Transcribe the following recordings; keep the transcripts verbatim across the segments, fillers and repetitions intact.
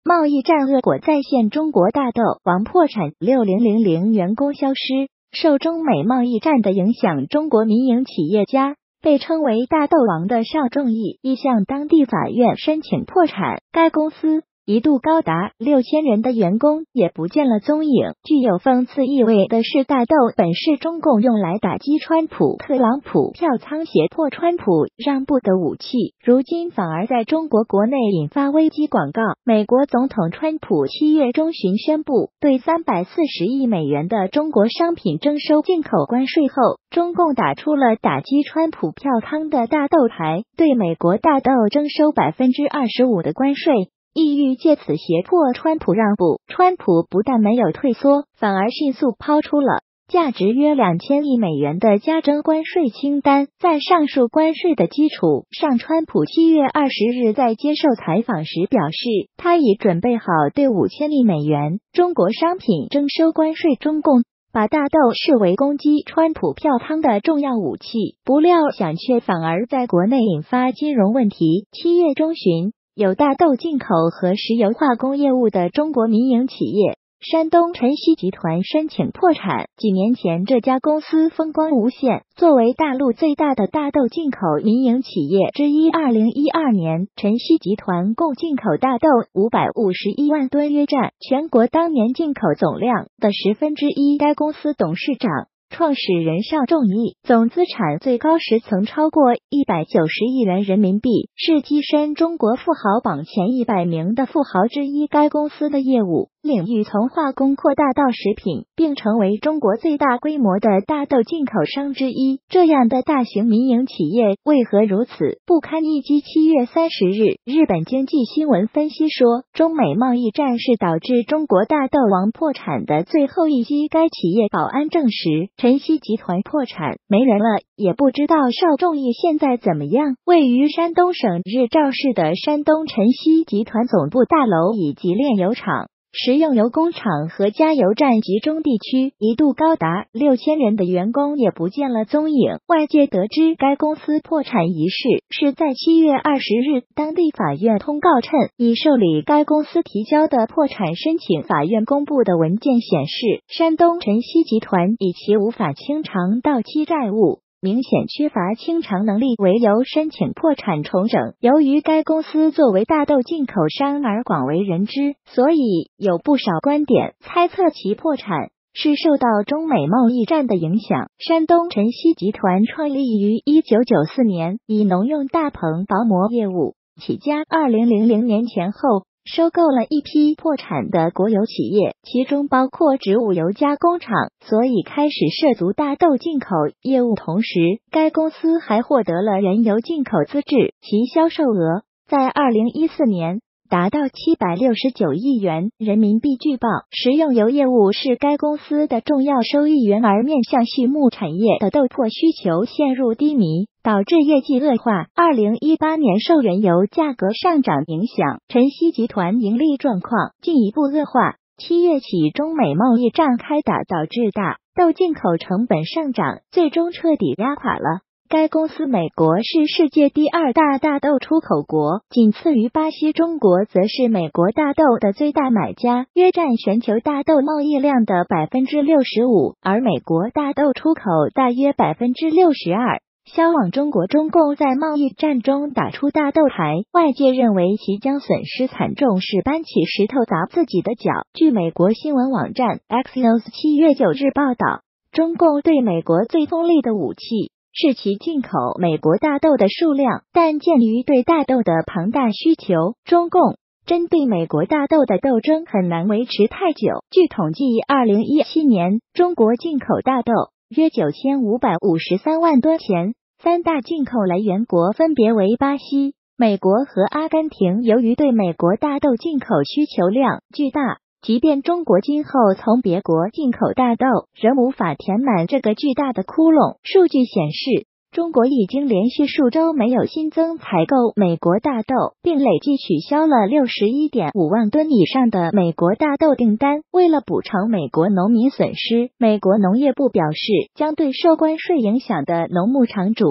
贸易战恶果再现，中国大豆王破产，六零零零员工消失。受中美贸易战的影响，中国民营企业家被称为大豆王的邵仲义亦向当地法院申请破产，该公司一度高达六千人的员工也不见了踪影。具有讽刺意味的是，大豆本是中共用来打击川普、特朗普票仓胁迫川普让步的武器，如今反而在中国国内引发危机广告。美国总统川普七月中旬宣布对三百四十亿美元的中国商品征收进口关税后，中共打出了打击川普票仓的大豆牌，对美国大豆征收 百分之二十五 的关税，意欲借此胁迫川普让步。川普不但没有退缩，反而迅速抛出了价值约两千亿美元的加征关税清单。在上述关税的基础上，川普七月二十日在接受采访时表示，他已准备好对五千亿美元中国商品征收关税。中共把大豆视为攻击川普票仓的重要武器，不料想却反而在国内引发金融问题。七月中旬，有大豆进口和石油化工业务的中国民营企业山东晨曦集团申请破产。几年前，这家公司风光无限，作为大陆最大的大豆进口民营企业之一，二零一二年晨曦集团共进口大豆五百五十一万吨，约占全国当年进口总量的十分之一。该公司董事长、创始人邵仲义总资产最高时曾超过一百九十亿元人民币，是跻身中国富豪榜前一百名的富豪之一。该公司的业务领域从化工扩大到食品，并成为中国最大规模的大豆进口商之一。这样的大型民营企业为何如此不堪一击？七月三十日，日本经济新闻分析说，中美贸易战是导致中国大豆王破产的最后一击。该企业保安证实，晨曦集团破产，没人了，也不知道邵仲义现在怎么样。位于山东省日照市的山东晨曦集团总部大楼以及炼油厂、食用油工厂和加油站集中地区，一度高达六千人的员工也不见了踪影。外界得知，该公司破产一事是在七月二十日当地法院通告称，已受理该公司提交的破产申请。法院公布的文件显示，山东晨曦集团以其无法清偿到期债务、明显缺乏清偿能力为由申请破产重整。由于该公司作为大豆进口商而广为人知，所以有不少观点猜测其破产是受到中美贸易战的影响。山东晨曦集团创立于一九九四年，以农用大棚薄膜业务起家。二零零零年前后收购了一批破产的国有企业，其中包括植物油加工厂，所以开始涉足大豆进口业务。同时，该公司还获得了原油进口资质，其销售额在二零一四年达到七百六十九亿元人民币。据报，食用油业务是该公司的重要收益源，而面向畜牧产业的豆粕需求陷入低迷，导致业绩恶化。二零一八年受原油价格上涨影响，晨曦集团盈利状况进一步恶化。七月起，中美贸易战开打，导致大豆进口成本上涨，最终彻底压垮了该公司。美国是世界第二大大豆出口国，仅次于巴西。中国则是美国大豆的最大买家，约占全球大豆贸易量的 百分之六十五， 而美国大豆出口大约 百分之六十二。销往中国，中共在贸易战中打出大豆牌，外界认为其将损失惨重，是搬起石头砸自己的脚。据美国新闻网站 Axios 七月九日报道，中共对美国最锋利的武器是其进口美国大豆的数量，但鉴于对大豆的庞大需求，中共针对美国大豆的斗争很难维持太久。据统计，二零一七年中国进口大豆约九千五百五十三万吨，前三大进口来源国分别为巴西、美国和阿根廷。由于对美国大豆进口需求量巨大，即便中国今后从别国进口大豆，仍无法填满这个巨大的窟窿。数据显示，中国已经连续数周没有新增采购美国大豆，并累计取消了 六十一点五万吨以上的美国大豆订单。为了补偿美国农民损失，美国农业部表示将对受关税影响的农牧场主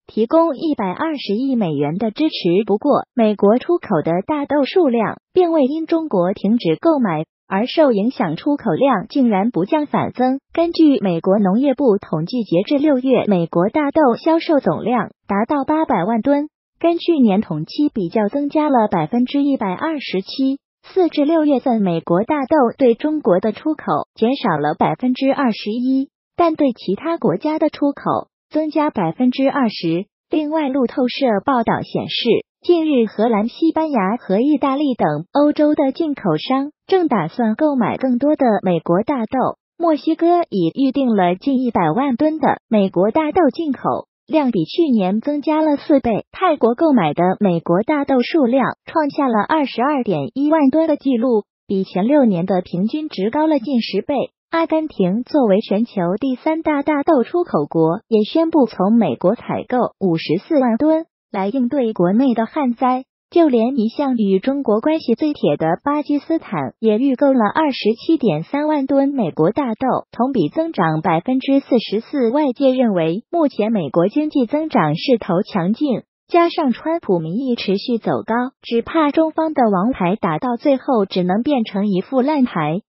提供一百二十亿美元的支持。不过，美国出口的大豆数量并未因中国停止购买而受影响，出口量竟然不降反增。根据美国农业部统计，截至六月，美国大豆销售总量达到八百万吨，跟去年同期比较增加了百分之一百二十七。四至六月份，美国大豆对中国的出口减少了百分之二十一，但对其他国家的出口增加百分之二十。另外，路透社报道显示，近日荷兰、西班牙和意大利等欧洲的进口商正打算购买更多的美国大豆。墨西哥已预定了近一百万吨的美国大豆进口，量比去年增加了四倍。泰国购买的美国大豆数量创下了 二十二点一万吨的纪录，比前六年的平均值高了近十倍。阿根廷作为全球第三大大豆出口国，也宣布从美国采购五十四万吨来应对国内的旱灾。就连一向与中国关系最铁的巴基斯坦也预购了 二十七点三万吨美国大豆，同比增长 百分之四十四。外界认为，目前美国经济增长势头强劲，加上川普民意持续走高，只怕中方的王牌打到最后只能变成一副烂牌。